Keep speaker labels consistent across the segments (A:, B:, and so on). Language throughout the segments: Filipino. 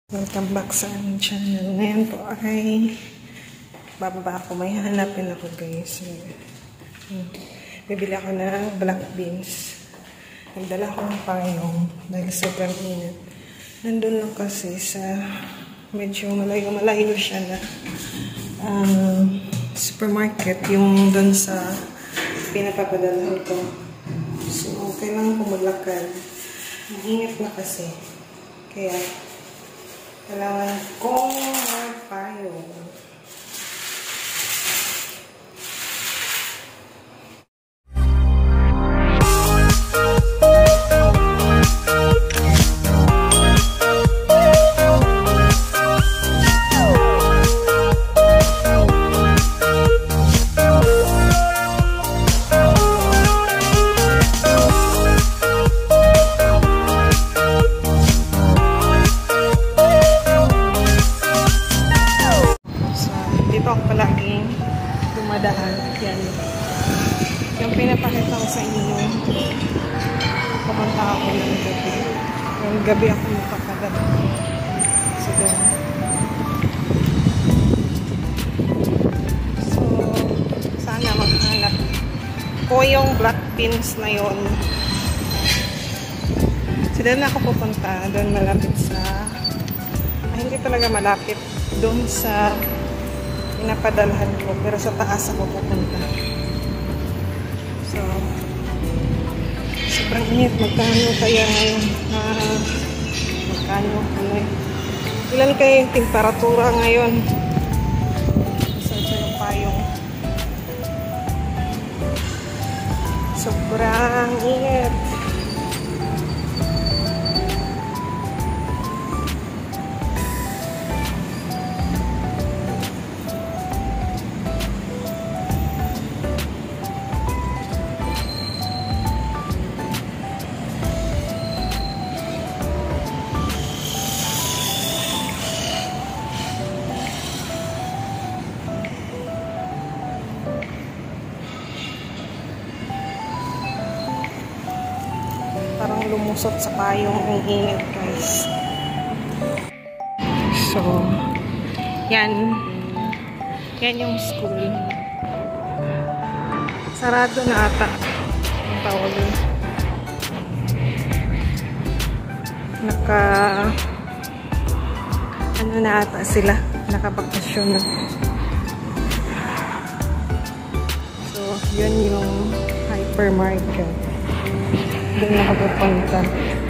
A: Welcome back sa aming channel. Ngayon po ay bababa ako. May hanapin ako, guys. Bibili ako ng black beans. Nagdala ko ng payong dahil sobrang init. Nandun lang kasi sa medyo malayo siya na supermarket, yung dun sa pinapapadalahan ko. So, kailangan kumulakad. Ang init na kasi. Kaya kailangan kong magpayong. Dito ako palaging dumadaan. Yan. Yung pinapakita ko sa inyo, pumunta ako ng gabi. Yung gabi ako magpapadala. So, doon. So, sana maghanap ko yung black beans na yun. So, doon ako pupunta. Doon malapit sa hindi talaga malapit. Doon sa pinapadalhan ko, pero sa taas ako pupunta. So, sobrang init. Magkano kaya ngayon? Magkano? Ilan kaya yung temperatura ngayon? Sa yung payong. Sobrang init. Parang lumusot sa payong ang init, guys. So, yan. Yan yung school. Sarado na ata ang tawag. Ano na ata sila? Nakabakasyon na. So, yun yung hypermarket. Doon nakapunta.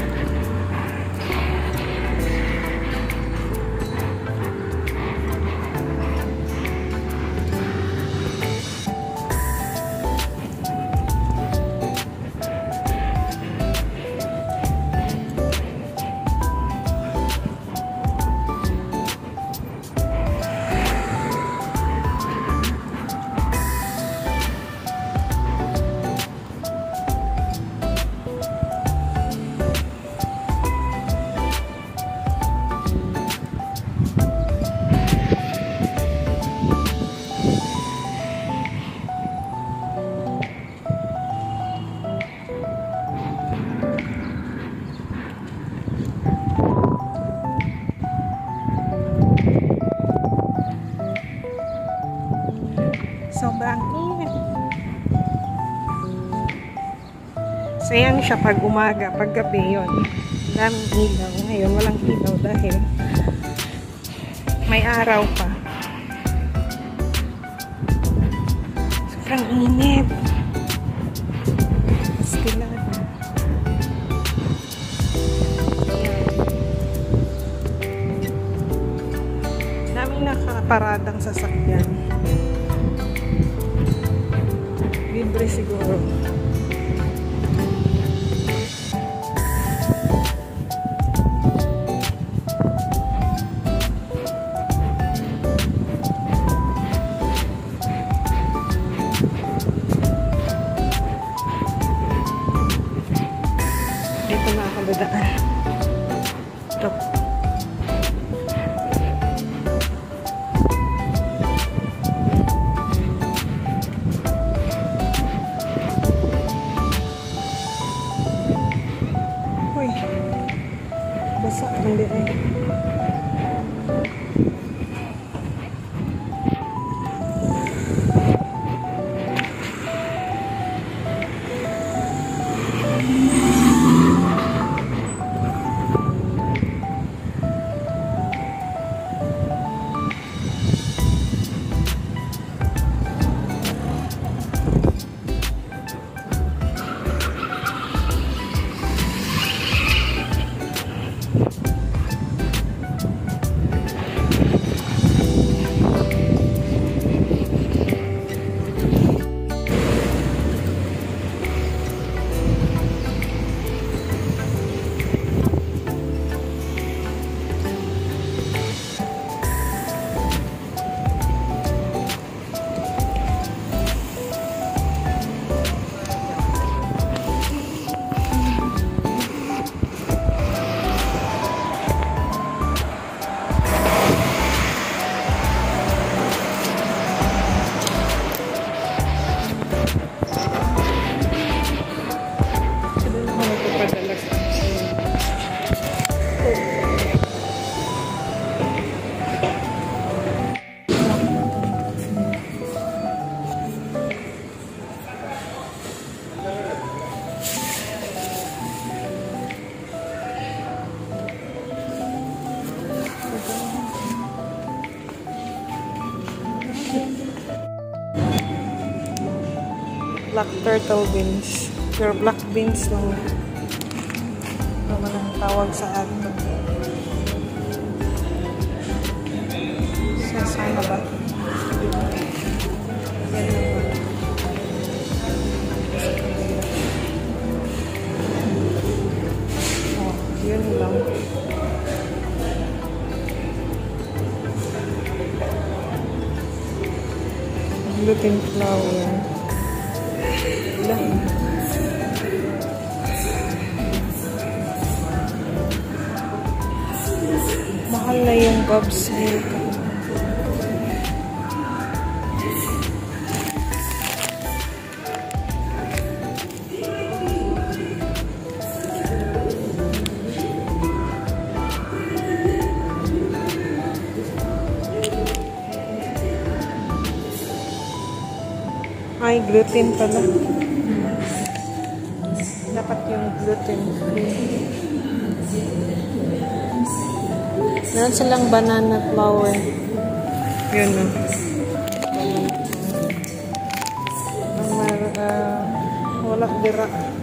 A: Sobrang init. So, yan siya pag umaga, pag gabi yun. Daming ilaw. Ngayon, walang ilaw dahil may araw pa. Sobrang init. Estilado. Daming nakaparadang sasakyan. Libre siguro. Dito na ako dadaan. Ito. Black turtle beans. Pure black beans lang. Naman ang tawag sa ato. So, sana ba? Yun lang. Gluten flour. Ilan? Mahal na yung Bob's milk. Ay, gluten pala. Dapat yung gluten free. Meron silang banana flour. Yun na. Wala dira.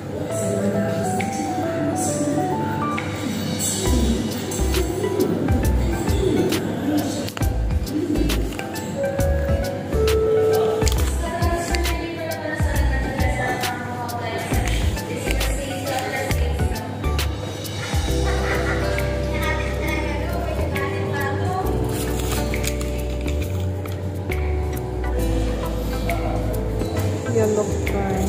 A: Yellow corn.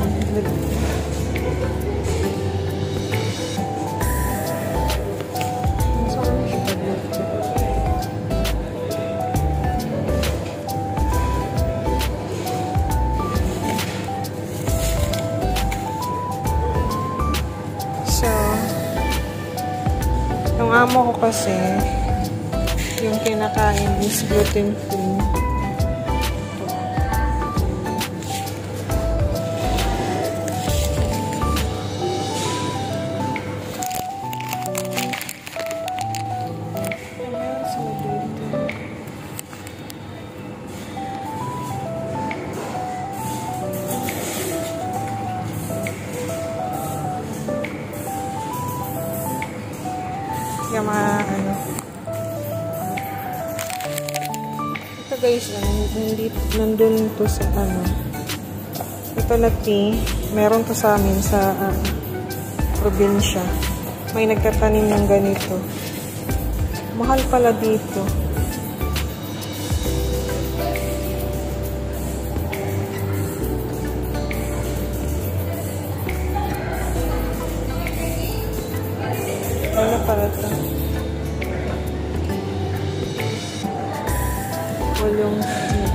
A: So, yung amo ko kasi, yung kinakain is gluten free. Kaya ano. Ito guys, nandun to sa ano. Ito na tea. Meron to sa amin sa probinsya. May nagtatanim ng ganito. Mahal pala dito. Ano para ito? Walong tea.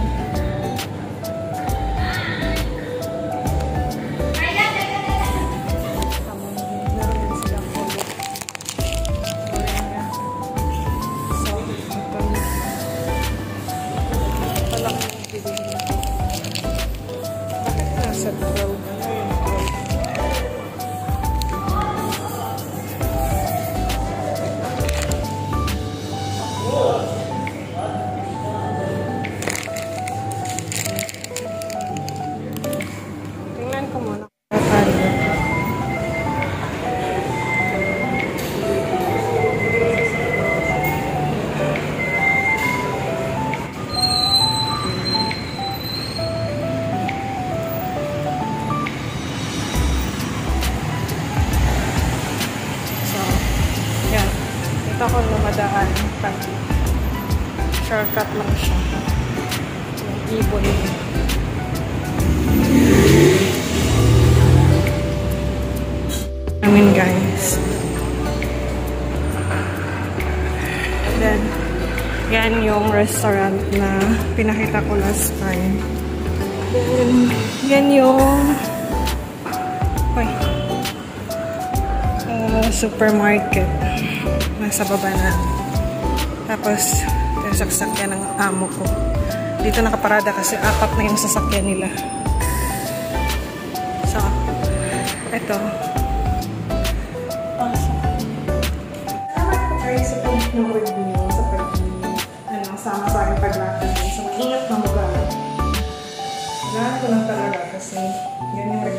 A: Ito ako lumadaan pag shortcut lang siya. Yung ibon. Amin guys. Then, yan yung restaurant na pinakita ko last time. Then, yan yung supermarket. Nasa baba na. Tapos, yung sasakyan ng amo ko. Dito nakaparada kasi 4 na yung sasakyan nila. So, eto. Salamat po kayo sa pag-nood niyo sa sama sa aking paglakad. So, maingat na mga. Lahat ko lang talaga kasi yan yung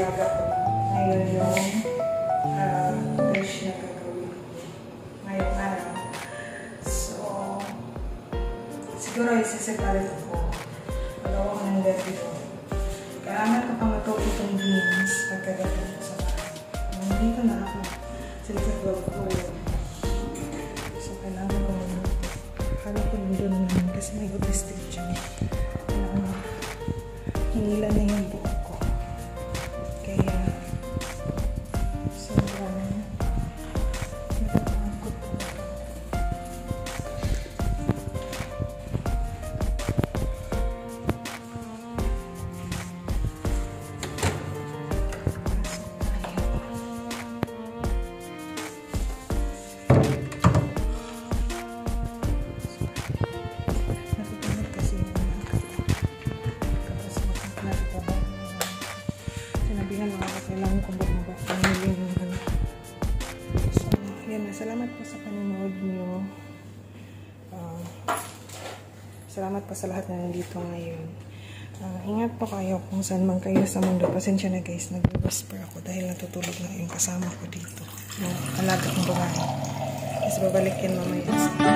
A: umaga po. Ngayon yung dish na gagawin ngayong araw. So, siguro isiseparate ko. Magawa ko ng debito. Kailangan ko pang matuto itong beans pagkagaling ko sa bahay. Nandito na ako. Sila sa 12 ko yun. So, kailangan ko maluto. Akala ko nandun naman kasi may autistic dyan. Hinila na yung buhok ko. Kaya, sobrang natatakot ko. Kailangan ko bumaba. So, yan na. Salamat po sa panonood nyo. Salamat po sa lahat na nandito ngayon. Ingat po kayo kung saan man kayo sa mundo. Pasensya na guys, nag-whisper ako dahil natutulog na yung kasama ko dito. Yung alaga kong babae. Kasi babalikin mamaya.